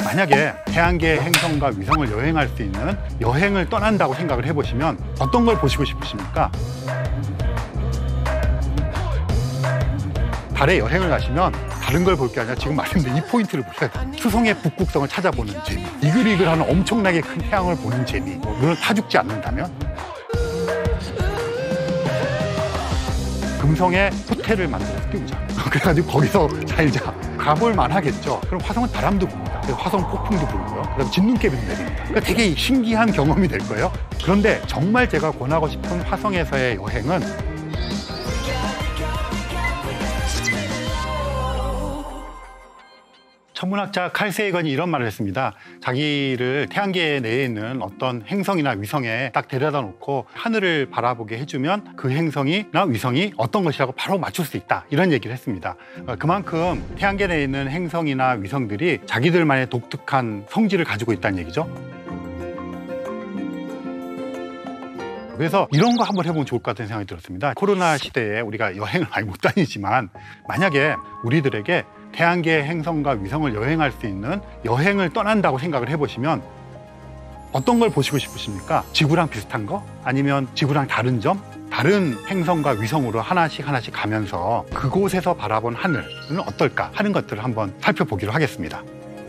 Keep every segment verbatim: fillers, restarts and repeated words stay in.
만약에 태양계 행성과 위성을 여행할 수 있는 여행을 떠난다고 생각을 해보시면 어떤 걸 보시고 싶으십니까? 달에 여행을 가시면 다른 걸 볼 게 아니라 지금 말씀드린 이 포인트를 보세요. 수성의 북극성을 찾아보는 재미, 이글이글하는 엄청나게 큰 태양을 보는 재미, 뭐 물론 타 죽지 않는다면 금성에 호텔을 만들어서 띄우자. 그래가지고 거기서 살자. 가볼 만하겠죠. 그럼 화성은 바람도 붑니다. 화성 폭풍도 불고요. 그다음 진눈깨비도 내립니다. 그러니까 되게 신기한 경험이 될 거예요. 그런데 정말 제가 권하고 싶은 화성에서의 여행은 천문학자 칼 세이건이 이런 말을 했습니다. 자기를 태양계 내에 있는 어떤 행성이나 위성에 딱 데려다 놓고 하늘을 바라보게 해주면 그 행성이나 위성이 어떤 것이라고 바로 맞출 수 있다. 이런 얘기를 했습니다. 그만큼 태양계 내에 있는 행성이나 위성들이 자기들만의 독특한 성질을 가지고 있다는 얘기죠. 그래서 이런 거 한번 해보면 좋을 것 같다는 생각이 들었습니다. 코로나 시대에 우리가 여행을 많이 못 다니지만 만약에 우리들에게 태양계 행성과 위성을 여행할 수 있는 여행을 떠난다고 생각을 해보시면 어떤 걸 보시고 싶으십니까? 지구랑 비슷한 거? 아니면 지구랑 다른 점? 다른 행성과 위성으로 하나씩 하나씩 가면서 그곳에서 바라본 하늘은 어떨까 하는 것들을 한번 살펴보기로 하겠습니다.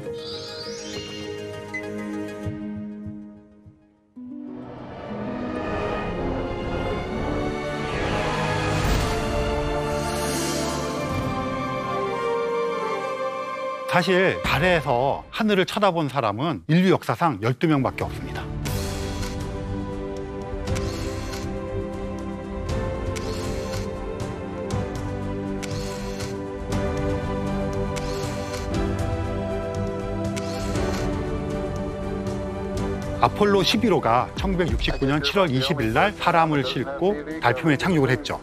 사실 달에서 하늘을 쳐다본 사람은 인류 역사상 열두 명밖에 없습니다. 아폴로 십일 호가 천구백육십구 년 칠월 이십일 날 사람을 싣고 달 표면에 착륙을 했죠.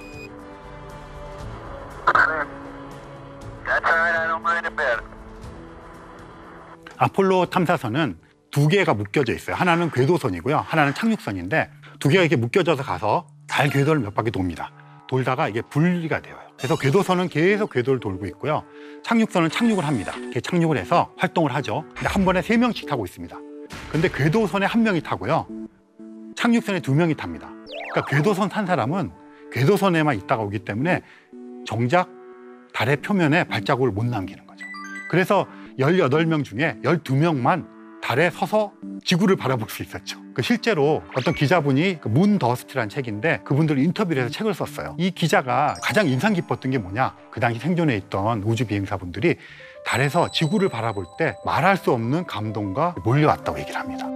아폴로 탐사선은 두 개가 묶여져 있어요. 하나는 궤도선이고요. 하나는 착륙선인데 두 개가 이렇게 묶여져서 가서 달 궤도를 몇 바퀴 돕니다. 돌다가 이게 분리가 돼요. 그래서 궤도선은 계속 궤도를 돌고 있고요. 착륙선은 착륙을 합니다. 이렇게 착륙을 해서 활동을 하죠. 근데 한 번에 세 명씩 타고 있습니다. 근데 궤도선에 한 명이 타고요. 착륙선에 두 명이 탑니다. 그러니까 궤도선 탄 사람은 궤도선에만 있다가 오기 때문에 정작 달의 표면에 발자국을 못 남기는 거죠. 그래서 열여덟 명 중에 열두 명만 달에 서서 지구를 바라볼 수 있었죠. 실제로 어떤 기자분이 문 더스트라는 책인데 그분들 인터뷰를 해서 책을 썼어요. 이 기자가 가장 인상 깊었던 게 뭐냐? 그 당시 생존해 있던 우주 비행사분들이 달에서 지구를 바라볼 때 말할 수 없는 감동과 몰려왔다고 얘기를 합니다.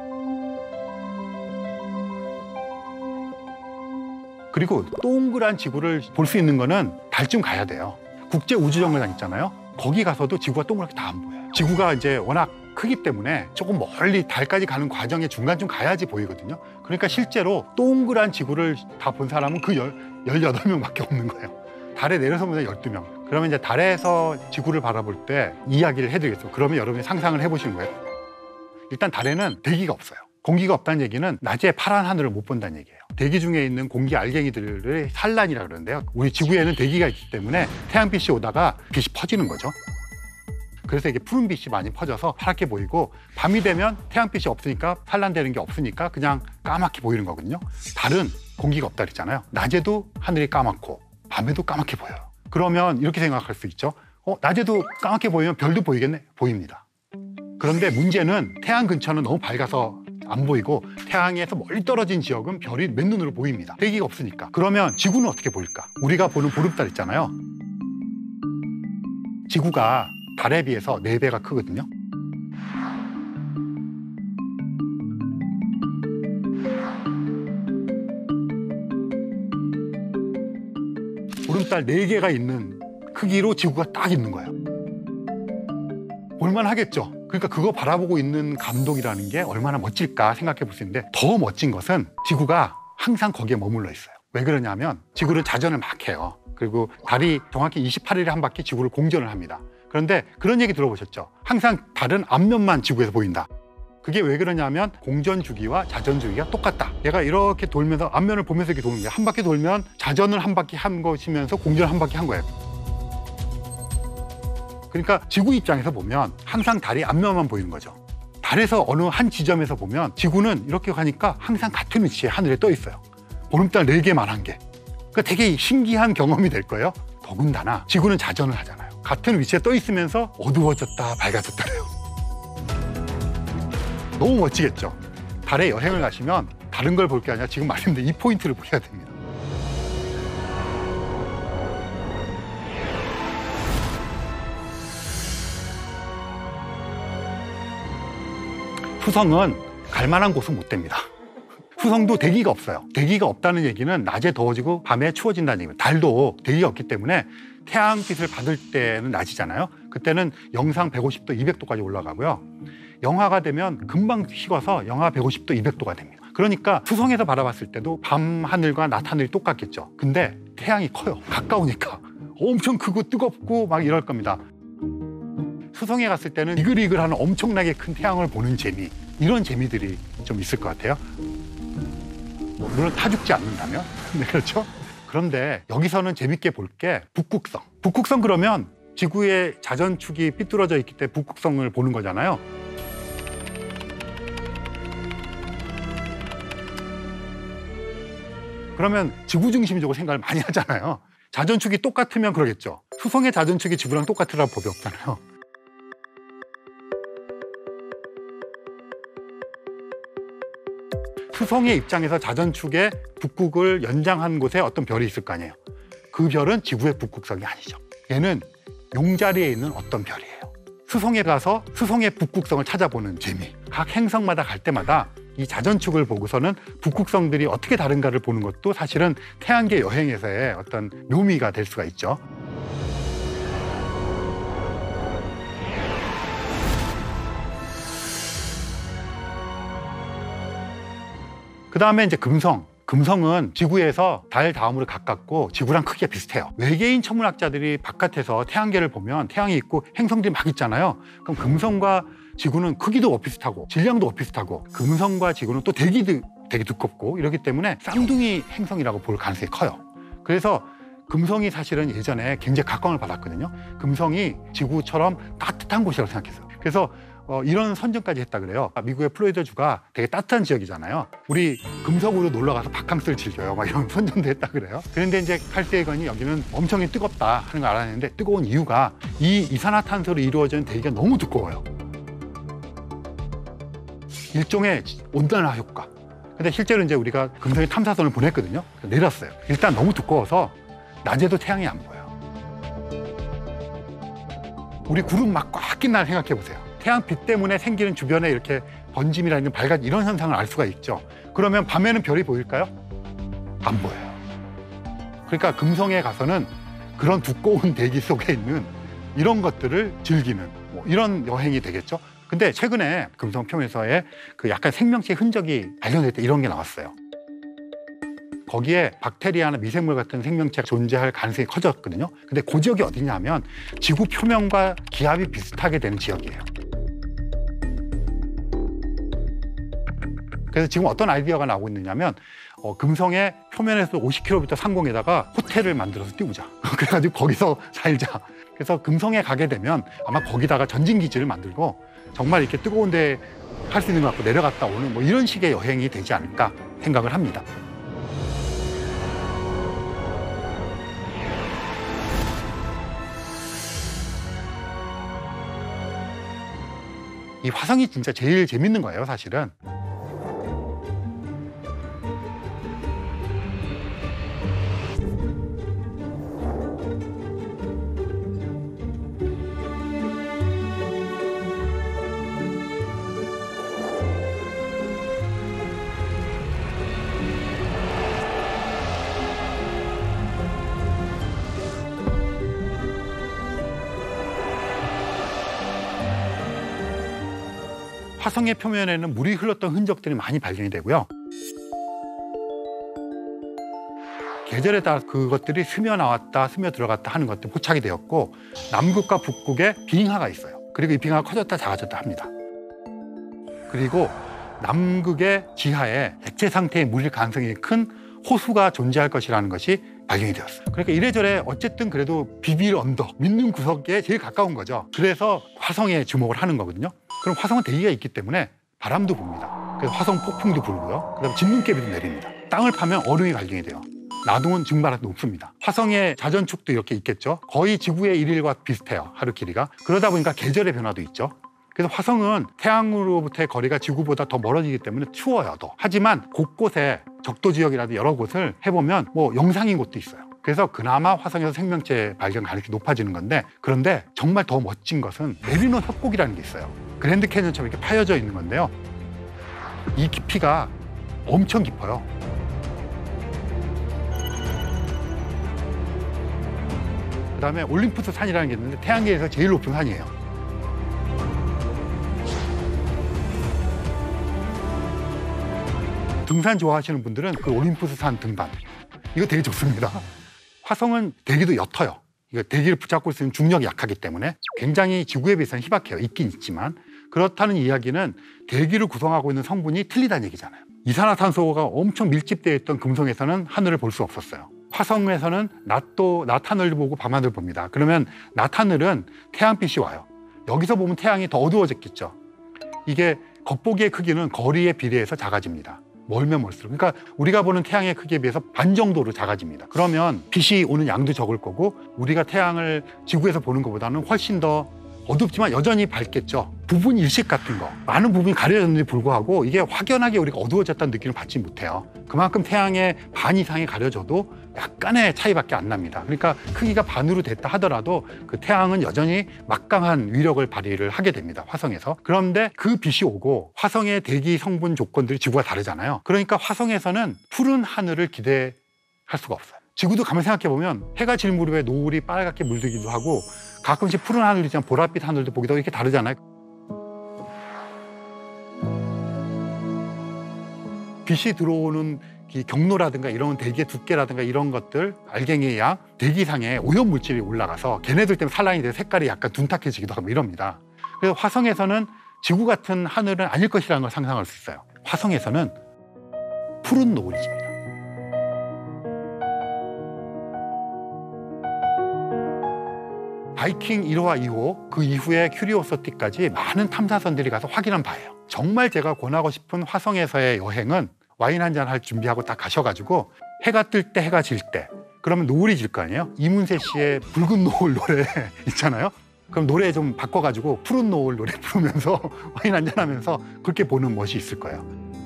그리고 동그란 지구를 볼 수 있는 거는 달쯤 가야 돼요. 국제우주정거장 있잖아요. 거기 가서도 지구가 동그랗게 다 안 보여요. 지구가 이제 워낙 크기 때문에 조금 멀리 달까지 가는 과정의 중간쯤 가야지 보이거든요. 그러니까 실제로 동그란 지구를 다 본 사람은 그 열여덟 명밖에 없는 거예요. 달에 내려서 보면 열두 명. 그러면 이제 달에서 지구를 바라볼 때 이야기를 해드리겠습니다. 그러면 여러분이 상상을 해보시는 거예요. 일단 달에는 대기가 없어요. 공기가 없다는 얘기는 낮에 파란 하늘을 못 본다는 얘기예요. 대기 중에 있는 공기 알갱이들을 산란이라고 그러는데요. 우리 지구에는 대기가 있기 때문에 태양빛이 오다가 빛이 퍼지는 거죠. 그래서 이게 푸른빛이 많이 퍼져서 파랗게 보이고 밤이 되면 태양빛이 없으니까 산란되는 게 없으니까 그냥 까맣게 보이는 거거든요. 달은 공기가 없다 그랬잖아요. 낮에도 하늘이 까맣고 밤에도 까맣게 보여요. 그러면 이렇게 생각할 수 있죠. 어, 낮에도 까맣게 보이면 별도 보이겠네? 보입니다. 그런데 문제는 태양 근처는 너무 밝아서 안 보이고 태양에서 멀리 떨어진 지역은 별이 맨눈으로 보입니다. 대기가 없으니까. 그러면 지구는 어떻게 보일까? 우리가 보는 보름달 있잖아요. 지구가 달에 비해서 네 배가 크거든요. 보름달 네 개가 있는 크기로 지구가 딱 있는 거예요. 볼만 하겠죠. 그러니까 그거 바라보고 있는 감동이라는 게 얼마나 멋질까 생각해 볼 수 있는데 더 멋진 것은 지구가 항상 거기에 머물러 있어요. 왜 그러냐면 지구는 자전을 막 해요. 그리고 달이 정확히 이십팔 일에 한 바퀴 지구를 공전을 합니다. 그런데 그런 얘기 들어보셨죠? 항상 달은 앞면만 지구에서 보인다. 그게 왜 그러냐면 공전 주기와 자전 주기가 똑같다. 얘가 이렇게 돌면서 앞면을 보면서 이렇게 도는 거예요. 한 바퀴 돌면 자전을 한 바퀴 한 것이면서 공전을 한 바퀴 한 거예요. 그러니까 지구 입장에서 보면 항상 달이 앞면만 보이는 거죠. 달에서 어느 한 지점에서 보면 지구는 이렇게 가니까 항상 같은 위치에 하늘에 떠 있어요. 보름달 네 개만한 게. 그러니까 되게 신기한 경험이 될 거예요. 더군다나 지구는 자전을 하잖아요. 같은 위치에 떠 있으면서 어두워졌다 밝아졌다래요. 너무 멋지겠죠. 달에 여행을 가시면 다른 걸 볼 게 아니라 지금 말했는데 이 포인트를 보셔야 됩니다. 수성은 갈 만한 곳은 못 됩니다. 수성도 대기가 없어요. 대기가 없다는 얘기는 낮에 더워지고 밤에 추워진다는 얘기입니다. 달도 대기가 없기 때문에 태양빛을 받을 때는 낮이잖아요. 그때는 영상 백오십 도, 이백 도까지 올라가고요. 영하가 되면 금방 식어서 영하 백오십 도, 이백 도가 됩니다. 그러니까 수성에서 바라봤을 때도 밤 하늘과 낮 하늘이 똑같겠죠. 근데 태양이 커요. 가까우니까 엄청 크고 뜨겁고 막 이럴 겁니다. 수성에 갔을 때는 이글이글하는 엄청나게 큰 태양을 보는 재미, 이런 재미들이 좀 있을 것 같아요. 물론 타 죽지 않는다면. 네, 그렇죠? 그런데 여기서는 재밌게 볼 게 북극성. 북극성 그러면 지구의 자전축이 삐뚤어져 있기 때문에 북극성을 보는 거잖아요. 그러면 지구 중심적으로 생각을 많이 하잖아요. 자전축이 똑같으면 그러겠죠. 수성의 자전축이 지구랑 똑같으라는 법이 없잖아요. 수성의 입장에서 자전축의 북극을 연장한 곳에 어떤 별이 있을 거 아니에요. 그 별은 지구의 북극성이 아니죠. 얘는 용자리에 있는 어떤 별이에요. 수성에 가서 수성의 북극성을 찾아보는 재미. 각 행성마다 갈 때마다 이 자전축을 보고서는 북극성들이 어떻게 다른가를 보는 것도 사실은 태양계 여행에서의 어떤 묘미가 될 수가 있죠. 그 다음에 이제 금성. 금성은 지구에서 달 다음으로 가깝고 지구랑 크기가 비슷해요. 외계인 천문학자들이 바깥에서 태양계를 보면 태양이 있고 행성들이 막 있잖아요. 그럼 금성과 지구는 크기도 비슷하고 질량도 비슷하고 금성과 지구는 또 대기도 되게 두껍고 이러기 때문에 쌍둥이 행성이라고 볼 가능성이 커요. 그래서 금성이 사실은 예전에 굉장히 각광을 받았거든요. 금성이 지구처럼 따뜻한 곳이라고 생각했어요. 그래서 어, 이런 선전까지 했다 그래요. 미국의 플로리다주가 되게 따뜻한 지역이잖아요. 우리 금성으로 놀러 가서 바캉스를 즐겨요. 막 이런 선전도 했다 그래요. 그런데 이제 칼세이건이 여기는 엄청 뜨겁다 하는 걸 알았는데 뜨거운 이유가 이 이산화탄소로 이루어진 대기가 너무 두꺼워요. 일종의 온난화 효과. 근데 실제로 이제 우리가 금성에 탐사선을 보냈거든요. 내렸어요. 일단 너무 두꺼워서 낮에도 태양이 안 보여요. 우리 구름 막 꽉 낀 날 생각해 보세요. 태양빛 때문에 생기는 주변에 이렇게 번짐이라는 밝은 이런 현상을 알 수가 있죠. 그러면 밤에는 별이 보일까요? 안 보여요. 그러니까 금성에 가서는 그런 두꺼운 대기 속에 있는 이런 것들을 즐기는 뭐 이런 여행이 되겠죠. 근데 최근에 금성 표면에서의 그 약간 생명체의 흔적이 발견됐다 이런 게 나왔어요. 거기에 박테리아나 미생물 같은 생명체가 존재할 가능성이 커졌거든요. 근데 그 지역이 어디냐면 지구 표면과 기압이 비슷하게 되는 지역이에요. 그래서 지금 어떤 아이디어가 나오고 있느냐면 어, 금성의 표면에서 오십 킬로미터 상공에다가 호텔을 만들어서 띄우자. 그래가지고 거기서 살자. 그래서 금성에 가게 되면 아마 거기다가 전진기지를 만들고 정말 이렇게 뜨거운데 할 수 있는 것 같고 내려갔다 오는 뭐 이런 식의 여행이 되지 않을까 생각을 합니다. 이 화성이 진짜 제일 재밌는 거예요, 사실은. 화성의 표면에는 물이 흘렀던 흔적들이 많이 발견이 되고요. 계절에 따라 그것들이 스며 나왔다, 스며 들어갔다 하는 것들이 포착이 되었고 남극과 북극에 빙하가 있어요. 그리고 이 빙하가 커졌다 작아졌다 합니다. 그리고 남극의 지하에 액체 상태의 물일 가능성이 큰 호수가 존재할 것이라는 것이 발견이 되었어요. 그러니까 이래저래 어쨌든 그래도 비빌 언덕, 믿는 구석에 제일 가까운 거죠. 그래서 화성에 주목을 하는 거거든요. 그럼 화성은 대기가 있기 때문에 바람도 붑니다. 그래서 화성 폭풍도 불고요. 그다음에 진눈깨비도 내립니다. 땅을 파면 얼음이 발견이 돼요. 나동은 증발하기 높습니다. 화성의 자전축도 이렇게 있겠죠. 거의 지구의 일일과 비슷해요. 하루 길이가. 그러다 보니까 계절의 변화도 있죠. 그래서 화성은 태양으로부터의 거리가 지구보다 더 멀어지기 때문에 추워요. 더. 하지만 곳곳에 적도 지역이라도 여러 곳을 해보면 뭐 영상인 곳도 있어요. 그래서 그나마 화성에서 생명체 발견 가능성이 높아지는 건데, 그런데 정말 더 멋진 것은 메리노 협곡이라는 게 있어요. 그랜드 캐년처럼 이렇게 파여져 있는 건데요. 이 깊이가 엄청 깊어요. 그다음에 올림푸스 산이라는 게 있는데 태양계에서 제일 높은 산이에요. 등산 좋아하시는 분들은 그 올림푸스 산 등반, 이거 되게 좋습니다. 화성은 대기도 옅어요. 이거 대기를 붙잡고 있는 중력이 약하기 때문에 굉장히 지구에 비해서는 희박해요. 있긴 있지만. 그렇다는 이야기는 대기를 구성하고 있는 성분이 틀리다는 얘기잖아요. 이산화탄소가 엄청 밀집되어 있던 금성에서는 하늘을 볼 수 없었어요. 화성에서는 낮도 낮 하늘을 보고 밤 하늘을 봅니다. 그러면 낮 하늘은 태양빛이 와요. 여기서 보면 태양이 더 어두워졌겠죠. 이게 겉보기의 크기는 거리에 비례해서 작아집니다. 멀면 멀수록. 그러니까 우리가 보는 태양의 크기에 비해서 반 정도로 작아집니다. 그러면 빛이 오는 양도 적을 거고, 우리가 태양을 지구에서 보는 것보다는 훨씬 더 어둡지만 여전히 밝겠죠. 부분 일식 같은 거, 많은 부분이 가려졌는데 불구하고 이게 확연하게 우리가 어두워졌다는 느낌을 받지 못해요. 그만큼 태양의 반 이상이 가려져도 약간의 차이밖에 안 납니다. 그러니까 크기가 반으로 됐다 하더라도 그 태양은 여전히 막강한 위력을 발휘를 하게 됩니다. 화성에서. 그런데 그 빛이 오고 화성의 대기 성분 조건들이 지구가 다르잖아요. 그러니까 화성에서는 푸른 하늘을 기대할 수가 없어요. 지구도 가만히 생각해보면 해가 질 무렵에 노을이 빨갛게 물들기도 하고 가끔씩 푸른 하늘도 있지만 보랏빛 하늘도 보기도 하고 이렇게 다르잖아요. 빛이 들어오는 이 경로라든가 이런 대기의 두께라든가 이런 것들, 알갱이의 양, 대기상에 오염물질이 올라가서 걔네들 때문에 산란이 돼서 색깔이 약간 둔탁해지기도 하고 이럽니다. 그래서 화성에서는 지구 같은 하늘은 아닐 것이라는 걸 상상할 수 있어요. 화성에서는 푸른 노을이 집니다. 바이킹 일 호와 이 호, 그 이후에 큐리오서티까지 많은 탐사선들이 가서 확인한 바예요. 정말 제가 권하고 싶은 화성에서의 여행은 와인 한잔 할 준비하고 딱 가셔가지고 해가 뜰 때, 해가 질 때, 그러면 노을이 질 거 아니에요? 이문세 씨의 붉은 노을 노래 있잖아요. 그럼 노래 좀 바꿔가지고 푸른 노을 노래 부르면서 와인 한잔 하면서 그렇게 보는 멋이 있을 거예요.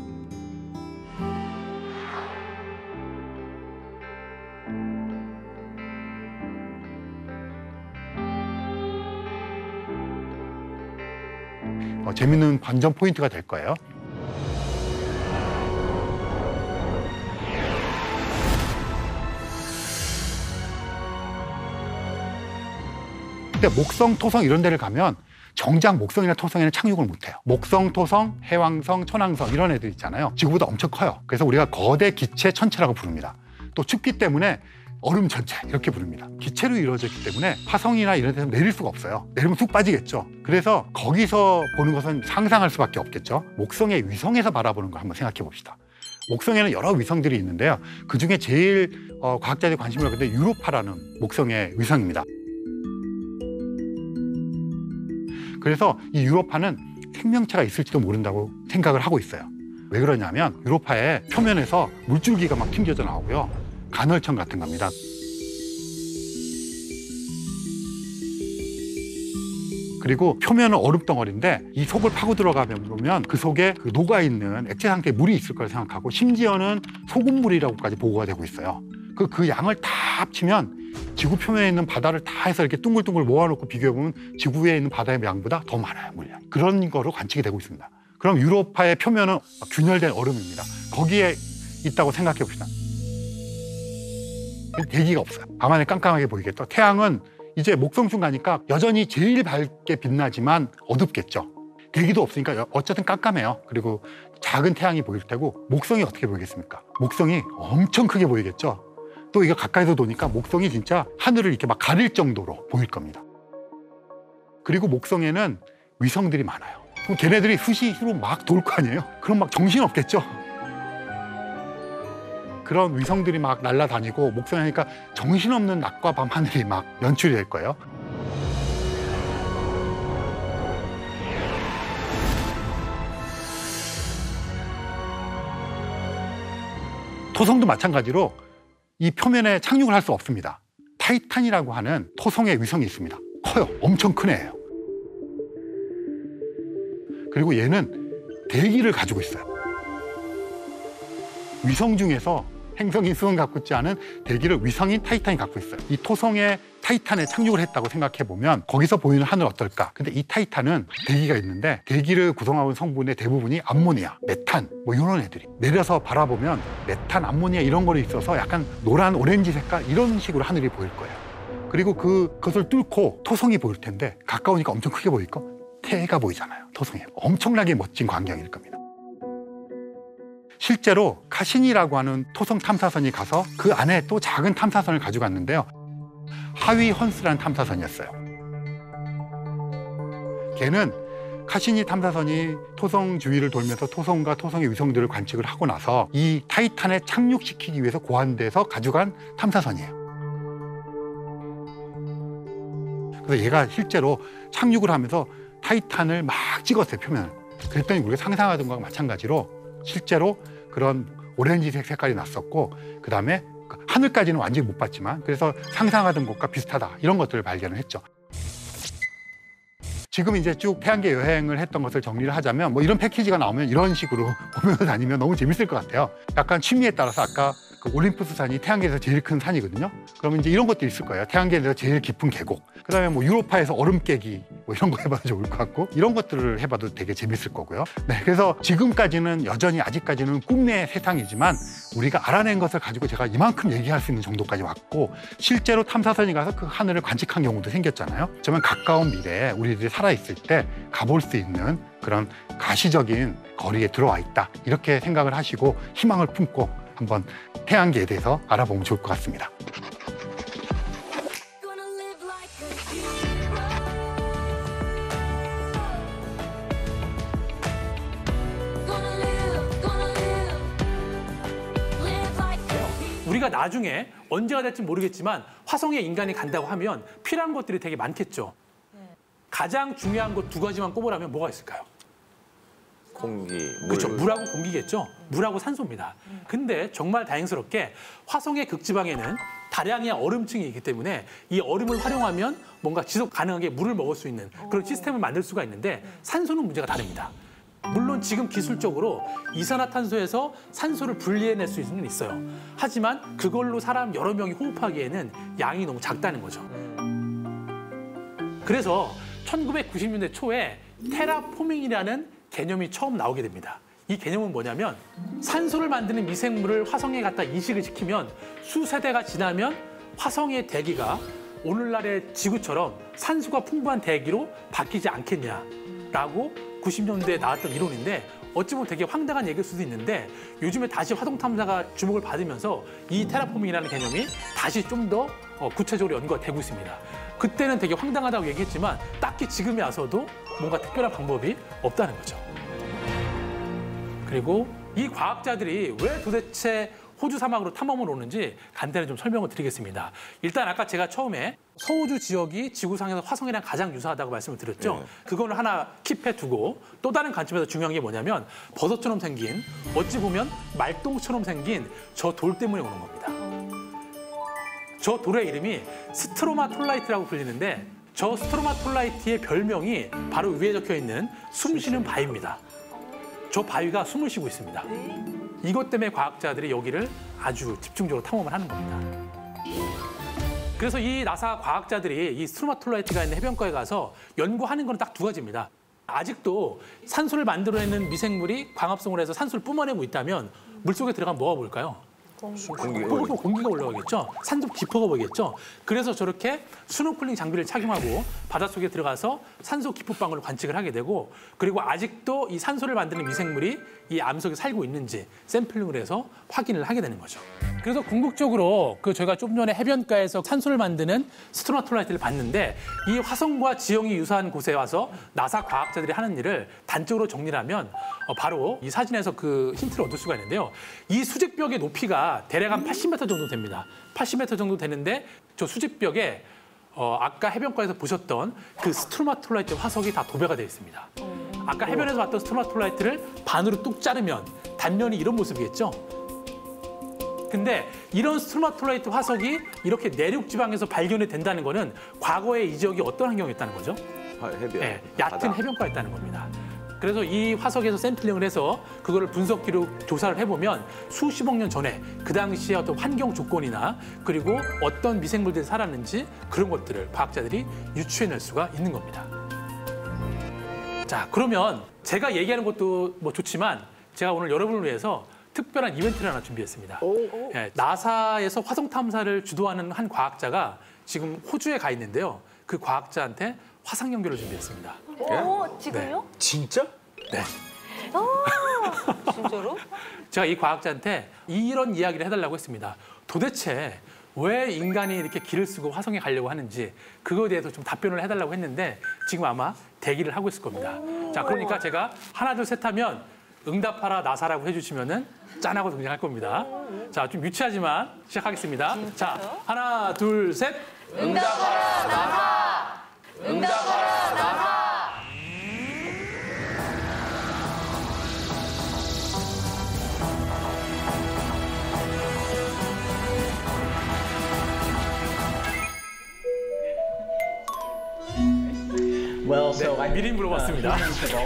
어, 재밌는 관전 포인트가 될 거예요. 근데 목성, 토성 이런 데를 가면 정작 목성이나 토성에는 착륙을 못해요. 목성, 토성, 해왕성, 천왕성 이런 애들 있잖아요. 지구보다 엄청 커요. 그래서 우리가 거대 기체 천체라고 부릅니다. 또 춥기 때문에 얼음 천체 이렇게 부릅니다. 기체로 이루어졌기 때문에 화성이나 이런 데서 내릴 수가 없어요. 내리면 쑥 빠지겠죠. 그래서 거기서 보는 것은 상상할 수밖에 없겠죠. 목성의 위성에서 바라보는 걸 한번 생각해 봅시다. 목성에는 여러 위성들이 있는데요. 그중에 제일 어, 과학자들이 관심을 갖게 된 유로파라는 목성의 위성입니다. 그래서 이 유로파는 생명체가 있을지도 모른다고 생각을 하고 있어요. 왜 그러냐면 유로파의 표면에서 물줄기가 막 튕겨져 나오고요. 간헐천 같은 겁니다. 그리고 표면은 얼음덩어리인데 이 속을 파고 들어가면 보면 그 속에 그 녹아있는 액체 상태의 물이 있을 걸 생각하고, 심지어는 소금물이라고까지 보고가 되고 있어요. 그, 그 양을 다 합치면 지구 표면에 있는 바다를 다 해서 이렇게 둥글둥글 모아놓고 비교해보면 지구에 있는 바다의 양보다 더 많아요, 물량이. 그런 거로 관측이 되고 있습니다. 그럼 유로파의 표면은 균열된 얼음입니다. 거기에 있다고 생각해 봅시다. 대기가 없어요. 밤하늘 깜깜하게 보이겠죠. 태양은 이제 목성쯤 가니까 여전히 제일 밝게 빛나지만 어둡겠죠. 대기도 없으니까 어쨌든 깜깜해요. 그리고 작은 태양이 보일 테고, 목성이 어떻게 보이겠습니까? 목성이 엄청 크게 보이겠죠. 또 이거 가까이서 도니까 목성이 진짜 하늘을 이렇게 막 가릴 정도로 보일 겁니다. 그리고 목성에는 위성들이 많아요. 그럼 걔네들이 수시로 막 돌 거 아니에요? 그럼 막 정신없겠죠? 그런 위성들이 막 날아다니고 목성하니까 정신없는 낮과 밤 하늘이 막 연출이 될 거예요. 토성도 마찬가지로 이 표면에 착륙을 할 수 없습니다. 타이탄이라고 하는 토성의 위성이 있습니다. 커요. 엄청 큰 애예요. 그리고 얘는 대기를 가지고 있어요. 위성 중에서 행성인 수은 갖고 있지 않은 대기를 위성인 타이탄이 갖고 있어요. 이 토성의 타이탄에 착륙을 했다고 생각해보면 거기서 보이는 하늘 어떨까? 근데 이 타이탄은 대기가 있는데 대기를 구성하고 있는 성분의 대부분이 암모니아, 메탄 뭐 이런 애들이 내려서 바라보면 메탄, 암모니아 이런 거로 있어서 약간 노란, 오렌지 색깔 이런 식으로 하늘이 보일 거예요. 그리고 그, 그것을 뚫고 토성이 보일 텐데 가까우니까 엄청 크게 보일 거? 태가 보이잖아요. 토성이 엄청나게 멋진 광경일 겁니다. 실제로 카시니라고 하는 토성 탐사선이 가서 그 안에 또 작은 탐사선을 가져갔는데요. 하위 헌스라는 탐사선이었어요. 걔는 카시니 탐사선이 토성 주위를 돌면서 토성과 토성의 위성들을 관측을 하고 나서 이 타이탄에 착륙시키기 위해서 고안돼서 가져간 탐사선이에요. 그래서 얘가 실제로 착륙을 하면서 타이탄을 막 찍었어요, 표면을. 그랬더니 우리가 상상하던 것과 마찬가지로 실제로 그런 오렌지색 색깔이 났었고 그 다음에 하늘까지는 완전히 못 봤지만 그래서 상상하던 것과 비슷하다 이런 것들을 발견을 했죠. 지금 이제 쭉 태양계 여행을 했던 것을 정리를 하자면 뭐 이런 패키지가 나오면 이런 식으로 보면서 다니면 너무 재밌을 것 같아요. 약간 취미에 따라서 아까 그 올림푸스 산이 태양계에서 제일 큰 산이거든요. 그러면 이제 이런 것도 있을 거예요. 태양계에서 제일 깊은 계곡. 그다음에 뭐 유로파에서 얼음 깨기 뭐 이런 거 해봐도 좋을 것 같고 이런 것들을 해봐도 되게 재밌을 거고요. 네, 그래서 지금까지는 여전히 아직까지는 꿈의 세상이지만 우리가 알아낸 것을 가지고 제가 이만큼 얘기할 수 있는 정도까지 왔고 실제로 탐사선이 가서 그 하늘을 관측한 경우도 생겼잖아요. 정말 가까운 미래에 우리들이 살아있을 때 가볼 수 있는 그런 가시적인 거리에 들어와 있다. 이렇게 생각을 하시고 희망을 품고 한번 태양계에 대해서 알아보면 좋을 것 같습니다. 우리가 나중에 언제가 될지 모르겠지만 화성에 인간이 간다고 하면 필요한 것들이 되게 많겠죠. 가장 중요한 것 두 가지만 꼽으라면 뭐가 있을까요? 공기, 물. 그렇죠. 물하고 공기겠죠. 물하고 산소입니다. 근데 정말 다행스럽게 화성의 극지방에는 다량의 얼음층이 있기 때문에 이 얼음을 활용하면 뭔가 지속 가능하게 물을 먹을 수 있는 그런 시스템을 만들 수가 있는데 산소는 문제가 다릅니다. 물론 지금 기술적으로 이산화탄소에서 산소를 분리해낼 수 있는 있어요. 하지만 그걸로 사람 여러 명이 호흡하기에는 양이 너무 작다는 거죠. 그래서 천구백구십 년대 초에 테라포밍이라는 개념이 처음 나오게 됩니다. 이 개념은 뭐냐면 산소를 만드는 미생물을 화성에 갖다 이식을 시키면 수세대가 지나면 화성의 대기가 오늘날의 지구처럼 산소가 풍부한 대기로 바뀌지 않겠냐라고 구십 년대에 나왔던 이론인데 어찌 보면 되게 황당한 얘기일 수도 있는데 요즘에 다시 화성 탐사가 주목을 받으면서 이 테라포밍이라는 개념이 다시 좀 더 구체적으로 연구가 되고 있습니다. 그때는 되게 황당하다고 얘기했지만 딱히 지금에 와서도 뭔가 특별한 방법이 없다는 거죠. 그리고 이 과학자들이 왜 도대체 호주 사막으로 탐험을 오는지 간단히 좀 설명을 드리겠습니다. 일단 아까 제가 처음에 서호주 지역이 지구상에서 화성이랑 가장 유사하다고 말씀을 드렸죠. 네. 그거는 하나 킵해 두고 또 다른 관점에서 중요한 게 뭐냐면 버섯처럼 생긴 어찌 보면 말똥처럼 생긴 저 돌 때문에 오는 겁니다. 저 돌의 이름이 스트로마톨라이트라고 불리는데 저 스트로마톨라이트의 별명이 바로 위에 적혀 있는 숨쉬는 바위입니다. 저 바위가 숨을 쉬고 있습니다. 이것 때문에 과학자들이 여기를 아주 집중적으로 탐험을 하는 겁니다. 그래서 이 나사 과학자들이 이 스트로마톨라이트가 있는 해변가에 가서 연구하는 건 딱 두 가지입니다. 아직도 산소를 만들어내는 미생물이 광합성을 해서 산소를 뿜어내고 있다면 물속에 들어가면 뭐가 보일까요? 공기가, 공기가, 공기가 올라가겠죠. 산도 깊어가 보이겠죠. 그래서 저렇게 스노클링 장비를 착용하고 바닷속에 들어가서 산소 기포방울을 관측을 하게 되고 그리고 아직도 이 산소를 만드는 미생물이 이 암석에 살고 있는지 샘플링을 해서 확인을 하게 되는 거죠. 그래서 궁극적으로 그 저희가 좀 전에 해변가에서 산소를 만드는 스트로마톨라이트를 봤는데 이 화성과 지형이 유사한 곳에 와서 나사 과학자들이 하는 일을 단적으로 정리를 하면 바로 이 사진에서 그 힌트를 얻을 수가 있는데요. 이 수직벽의 높이가 높이가 대략 한 팔십 미터 정도 됩니다. 팔십 미터 정도 되는데 저 수직벽에 어, 아까 해변가에서 보셨던 그 스트로마톨라이트 화석이 다 도배가 되어 있습니다. 아까 해변에서 봤던 스트로마톨라이트를 반으로 뚝 자르면 단면이 이런 모습이겠죠. 근데 이런 스트로마톨라이트 화석이 이렇게 내륙 지방에서 발견이 된다는 거는 과거에 이 지역이 어떤 환경이었다는 거죠? 아, 해변. 네, 얕은 바다. 해변가였다는 겁니다. 그래서 이 화석에서 샘플링을 해서 그거를 분석 기록 조사를 해보면 수십억 년 전에 그 당시의 어떤 환경 조건이나 그리고 어떤 미생물들이 살았는지 그런 것들을 과학자들이 유추해낼 수가 있는 겁니다. 자, 그러면 제가 얘기하는 것도 뭐 좋지만 제가 오늘 여러분을 위해서 특별한 이벤트를 하나 준비했습니다. 예, 나사에서 화성 탐사를 주도하는 한 과학자가 지금 호주에 가 있는데요. 그 과학자한테 화상 연결을 준비했습니다. 오, 지금요? 진짜? 네. 아, 진짜로? 제가 이 과학자한테 이런 이야기를 해달라고 했습니다. 도대체 왜 인간이 이렇게 길을 쓰고 화성에 가려고 하는지 그거에 대해서 좀 답변을 해달라고 했는데 지금 아마 대기를 하고 있을 겁니다. 자, 그러니까 제가 하나, 둘, 셋 하면 응답하라 나사라고 해주시면은 짠하고 등장할 겁니다. 자, 좀 유치하지만 시작하겠습니다. 자, 하나, 둘, 셋. 응답하라 나사! 응답하라 나사! Well, so I 미리 물어봤습니다.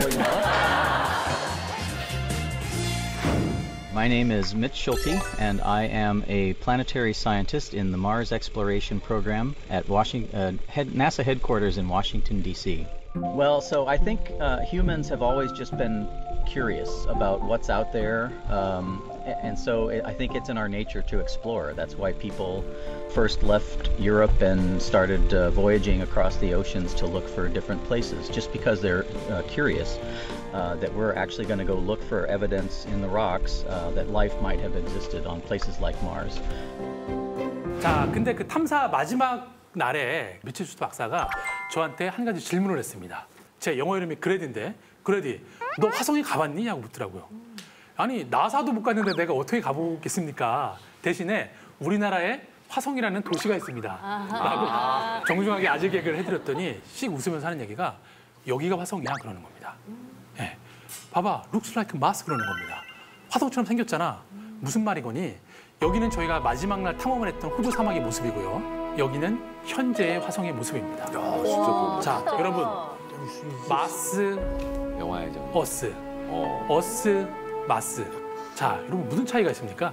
My name is Mitch Schulte, and I am a planetary scientist in the Mars Exploration Program at Washington, uh, head, NASA headquarters in Washington, D C. Well, so I think uh, humans have always just been curious about what's out there, um, a- and so it, I think it's in our nature to explore. That's why people first left Europe and started uh, voyaging across the oceans to look for different places, just because they're uh, curious. Uh, that we're actually going to go look for evidence in the rocks uh, that life might have existed on places like Mars. 자, 근데 그 탐사 마지막 날에 미칠 슈트 박사가 저한테 한 가지 질문을 했습니다. 제 영어 이름이 그레디인데, 그레디, 너 화성에 가봤니? 하고 묻더라고요. 아니, 나사도 못 갔는데 내가 어떻게 가보겠습니까? 대신에 우리나라에 화성이라는 도시가 있습니다. 라고 정중하게 아재 개그를 해드렸더니 씩 웃으면서 하는 얘기가 여기가 화성이야 그러는 겁니다. 예, 봐봐, looks like Mars 그러는 겁니다. 화성처럼 생겼잖아. 무슨 말이거니? 여기는 저희가 마지막 날 탐험을 했던 호주 사막의 모습이고요. 여기는 현재의 화성의 모습입니다. 진짜 자, 여러분, 마스, 영화야죠. 어스, 어. 어스, 마스. 자, 여러분 무슨 차이가 있습니까?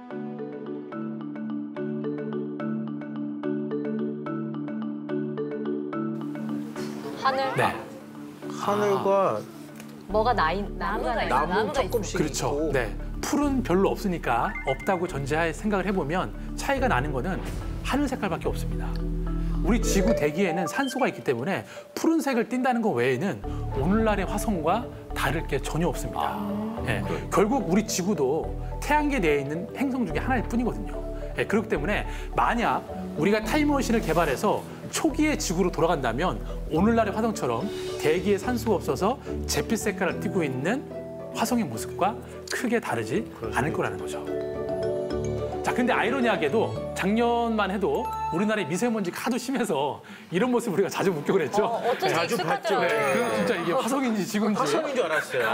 하늘? 네, 하늘과 뭐가 나, 있- 나무가 있어. 나무 나무가 조금씩 그렇죠. 있고 네, 풀은 별로 없으니까 없다고 전제하에 생각을 해보면 차이가 나는 거는 하늘 색깔밖에 없습니다. 우리 지구 대기에는 산소가 있기 때문에 푸른색을 띈다는 것 외에는 오늘날의 화성과 다를 게 전혀 없습니다. 예, 결국 우리 지구도 태양계 내에 있는 행성 중에 하나일 뿐이거든요. 예, 그렇기 때문에 만약 우리가 타임머신을 개발해서 초기의 지구로 돌아간다면 오늘날의 화성처럼 대기에 산소가 없어서 잿빛 색깔을 띠고 있는 화성의 모습과 크게 다르지 않을 거라는 거죠. 자, 근데 아이러니하게도 작년만 해도 우리나라의 미세먼지가 하도 심해서 이런 모습 우리가 자주 목격을 했죠. 어, 어쩐지 자주 익숙하더라고요. 네, 그래서 진짜 이게 화성인지 지구인지. 화성인 줄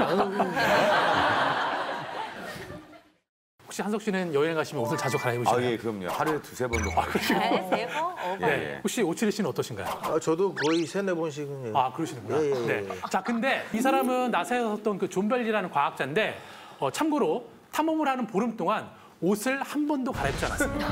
알았어요. 혹시 한석 씨는 여행 가시면 옷을 자주 아, 갈아입으시나요? 예, 그럼요. 하루에 두세 번도. 네, 세 번? 어, 네. 예. 혹시 오칠이 씨는 어떠신가요? 아, 저도 거의 세네 번씩은 해요. 아, 그러시는구나. 예, 예, 예. 네. 자, 근데 이 사람은 나사에서 썼던 그 존 벨리라는 과학자인데 어, 참고로 탐험을 하는 보름 동안 옷을 한 번도 갈아입지 않았습니다.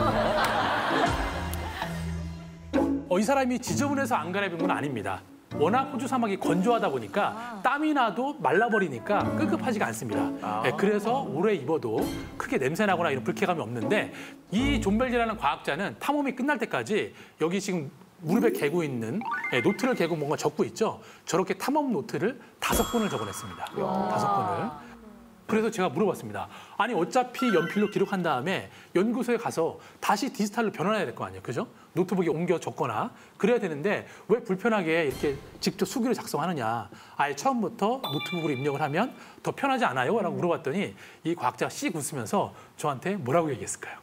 어, 이 사람이 지저분해서 안 갈아입은 건 아닙니다. 워낙 호주 사막이 건조하다 보니까 땀이 나도 말라버리니까 끄급하지가 않습니다. 네, 그래서 오래 입어도 크게 냄새나거나 이런 불쾌감이 없는데 이 존 벨리라는 과학자는 탐험이 끝날 때까지 여기 지금 무릎에 개고 있는 네, 노트를 개고 뭔가 적고 있죠. 저렇게 탐험 노트를 다섯 권을 적어냈습니다. 다섯 권을. 그래서 제가 물어봤습니다. 아니 어차피 연필로 기록한 다음에 연구소에 가서 다시 디지털로 변환해야 될 거 아니에요, 그죠? 노트북에 옮겨 적거나 그래야 되는데 왜 불편하게 이렇게 직접 수기로 작성하느냐? 아예 처음부터 노트북으로 입력을 하면 더 편하지 않아요? 라고 물어봤더니 이 과학자가 씩 웃으면서 저한테 뭐라고 얘기했을까요?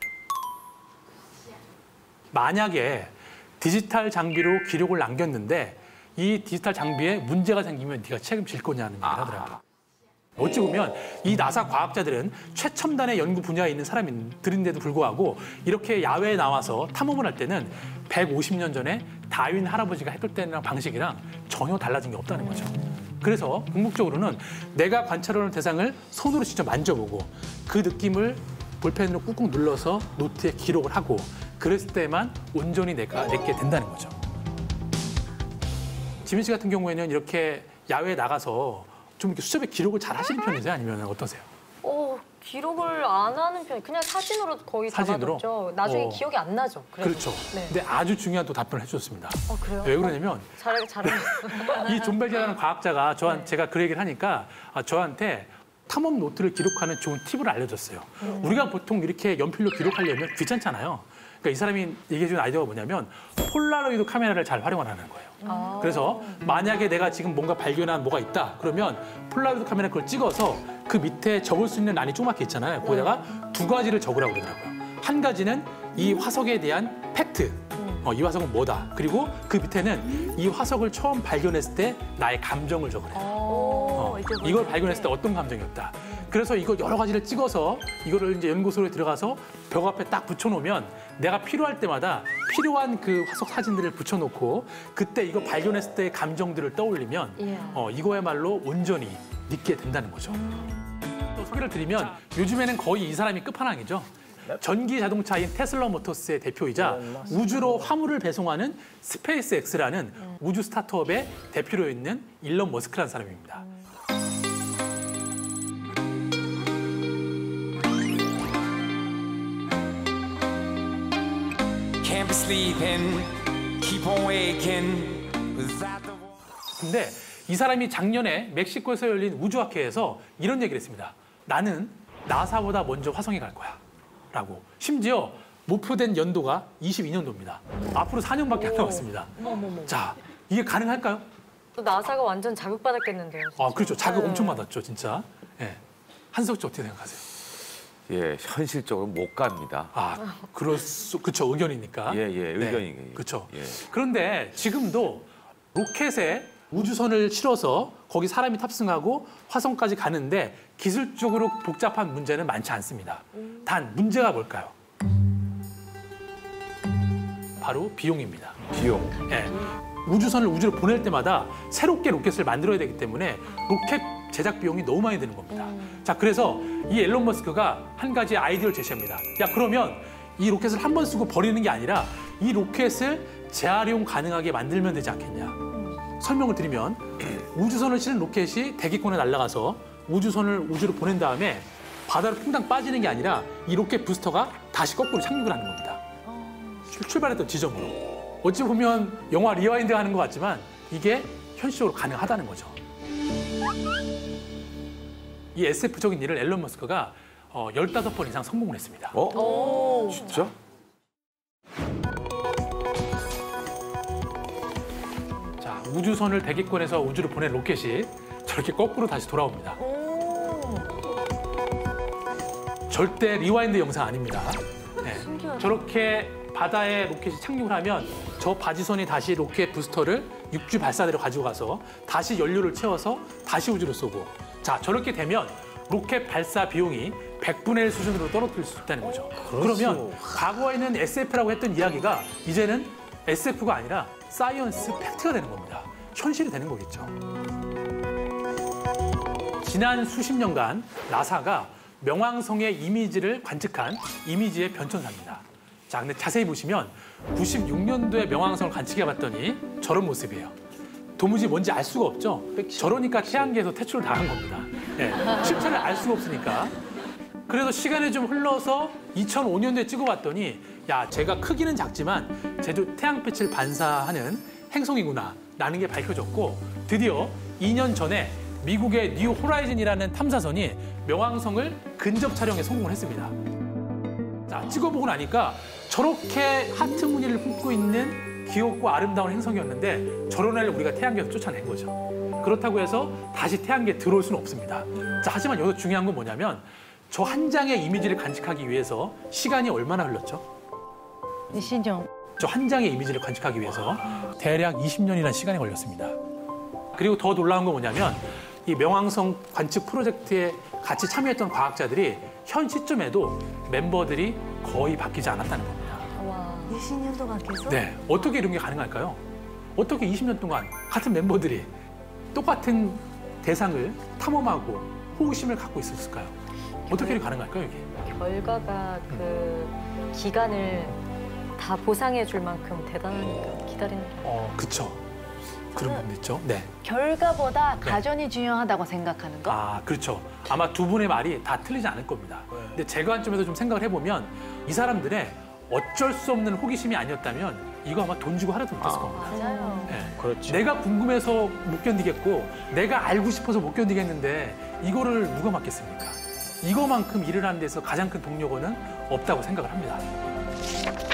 만약에 디지털 장비로 기록을 남겼는데 이 디지털 장비에 문제가 생기면 네가 책임질 거냐는 얘기를 하더라고요. 어찌 보면 이 나사 과학자들은 최첨단의 연구 분야에 있는 사람들인데도 불구하고 이렇게 야외에 나와서 탐험을 할 때는 백오십 년 전에 다윈 할아버지가 했을 때랑 방식이랑 전혀 달라진 게 없다는 거죠. 그래서 궁극적으로는 내가 관찰하는 대상을 손으로 직접 만져보고 그 느낌을 볼펜으로 꾹꾹 눌러서 노트에 기록을 하고 그랬을 때만 온전히 내가 내게 된다는 거죠. 지민 씨 같은 경우에는 이렇게 야외에 나가서 좀 이렇게 수첩에 기록을 잘 하시는 편이세요? 아니면 어떠세요? 어, 기록을 안 하는 편, 그냥 사진으로 거의 사진으로? 담아뒀죠. 나중에 어. 기억이 안 나죠. 그래도. 그렇죠. 네. 근데 아주 중요한 또 답변을 해주셨습니다. 어, 그래요? 왜 그러냐면 잘, 잘했어요. 이 존 벨제라는 과학자가 저한 네. 제가 그 얘기를 하니까 아, 저한테 탐험 노트를 기록하는 좋은 팁을 알려줬어요. 음. 우리가 보통 이렇게 연필로 기록하려면 귀찮잖아요. 그러니까 이 사람이 얘기해준 아이디어가 뭐냐면 폴라로이드 카메라를 잘 활용하라는 거예요. 아. 그래서 만약에 내가 지금 뭔가 발견한 뭐가 있다 그러면 폴라로이드 카메라 그걸 찍어서 그 밑에 적을 수 있는 란이 조그맣게 있잖아요. 거기다가 두 가지를 적으라고 그러더라고요. 한 가지는 이 화석에 대한 팩트. 어, 이 화석은 뭐다. 그리고 그 밑에는 이 화석을 처음 발견했을 때 나의 감정을 적으래요. 어, 이걸 발견했을 때 어떤 감정이었다. 그래서 이거 여러 가지를 찍어서 이거를 이제 연구소에 들어가서 벽 앞에 딱 붙여놓으면 내가 필요할 때마다 필요한 그 화석 사진들을 붙여놓고 그때 이거 발견했을 때의 감정들을 떠올리면 예. 어, 이거야말로 온전히 믿게 된다는 거죠. 또 소개를 드리면 요즘에는 거의 이 사람이 끝판왕이죠. 전기 자동차인 테슬라 모터스의 대표이자 우주로 화물을 배송하는 스페이스 X라는 우주 스타트업의 대표로 있는 일론 머스크라는 사람입니다. Can't be sleeping, keep on waking without the 근데 이 사람이 작년에 멕시코에서 열린 우주학회에서 이런 얘기를 했습니다. 나는 나사보다 먼저 화성에 갈 거야. 라고. 심지어 목표된 연도가 이십이 년도입니다. 앞으로 사 년밖에 안 남았습니다. 어머머머. 자, 이게 가능할까요? 또 나사가 완전 자극받았겠는데요. 진짜. 아, 그렇죠. 자극 네. 엄청 받았죠, 진짜. 예. 한석 씨 어떻게 생각하세요? 예, 현실적으로 못 갑니다. 아, 그럴 수, 그쵸, 의견이니까. 예, 예, 의견이니까. 그렇죠. 예. 그런데 지금도 로켓에 우주선을 실어서 거기 사람이 탑승하고 화성까지 가는데 기술적으로 복잡한 문제는 많지 않습니다. 단 문제가 뭘까요? 바로 비용입니다. 비용. 예. 우주선을 우주로 보낼 때마다 새롭게 로켓을 만들어야 되기 때문에 로켓 제작 비용이 너무 많이 드는 겁니다. 자, 그래서 이 앨런 머스크가 한 가지 아이디어를 제시합니다. 야, 그러면 이 로켓을 한 번 쓰고 버리는 게 아니라 이 로켓을 재활용 가능하게 만들면 되지 않겠냐. 설명을 드리면 우주선을 실은 로켓이 대기권에 날아가서 우주선을 우주로 보낸 다음에 바다로 퐁당 빠지는 게 아니라 이 로켓 부스터가 다시 거꾸로 착륙을 하는 겁니다. 출- 출발했던 지점으로. 어찌 보면 영화 리와인드 하는 것 같지만 이게 현실적으로 가능하다는 거죠. 이 에스에프적인 일을 앨런 머스크가 어, 열다섯 번 이상 성공을 했습니다. 어? 진짜? 자, 우주선을 대기권에서 우주로 보낸 로켓이 저렇게 거꾸로 다시 돌아옵니다. 절대 리와인드 영상 아닙니다. 네. 저렇게 바다에 로켓이 착륙을 하면 저 바지선이 다시 로켓 부스터를 육지 발사대로 가지고 가서 다시 연료를 채워서 다시 우주로 쏘고, 자, 저렇게 되면 로켓 발사 비용이 백분의 일 수준으로 떨어뜨릴 수 있다는 거죠. 그러면 과거에는 에스에프라고 했던 이야기가 이제는 에스에프가 아니라 사이언스 팩트가 되는 겁니다. 현실이 되는 거겠죠. 지난 수십 년간 나사가 명왕성의 이미지를 관측한 이미지의 변천사입니다. 자, 근데 자세히 보시면 구십육 년도에 명왕성을 관측해 봤더니 저런 모습이에요. 도무지 뭔지 알 수가 없죠. 저러니까 태양계에서 퇴출을 당한 겁니다. 네, 실체를 알 수가 없으니까. 그래서 시간이 좀 흘러서 이천오 년도에 찍어봤더니 야, 제가 크기는 작지만 제도 태양빛을 반사하는 행성이구나 라는 게 밝혀졌고, 드디어 이 년 전에 미국의 뉴 호라이즌이라는 탐사선이 명왕성을 근접 촬영에 성공을 했습니다. 자, 찍어보고 나니까 저렇게 하트 무늬를 품고 있는 귀엽고 아름다운 행성이었는데 저런 애를 우리가 태양계에서 쫓아낸 거죠. 그렇다고 해서 다시 태양계에 들어올 수는 없습니다. 자, 하지만 여기서 중요한 건 뭐냐면 저 한 장의 이미지를 간직하기 위해서 시간이 얼마나 흘렀죠? 이십 년. 저 한 장의 이미지를 간직하기 위해서 대략 이십 년이라는 시간이 걸렸습니다. 그리고 더 놀라운 건 뭐냐면 이 명왕성 관측 프로젝트에 같이 참여했던 과학자들이 현 시점에도 멤버들이 거의 바뀌지 않았다는 겁니다. 와. 이십 년 동안 계속? 네, 어떻게 이런 게 가능할까요? 어떻게 이십 년 동안 같은 멤버들이 똑같은 대상을 탐험하고 호기심을 갖고 있었을까요? 어떻게 이렇게 가능할까요, 이게? 결과가 그 기간을 다 보상해 줄 만큼 대단하니까 기다리는 게. 어, 그쵸. 그런 부분 있죠. 네. 결과보다 가전이 중요하다고 생각하는 거? 아, 그렇죠. 아마 두 분의 말이 다 틀리지 않을 겁니다. 근데 제 관점에서 좀 생각을 해보면 이 사람들의 어쩔 수 없는 호기심이 아니었다면 이거 아마 돈 주고 하나도 못했을 겁니다. 맞아요. 네. 그렇죠. 내가 궁금해서 못 견디겠고 내가 알고 싶어서 못 견디겠는데 이거를 누가 맡겠습니까? 이거만큼 일을 하는 데서 가장 큰 동력은 없다고 생각을 합니다.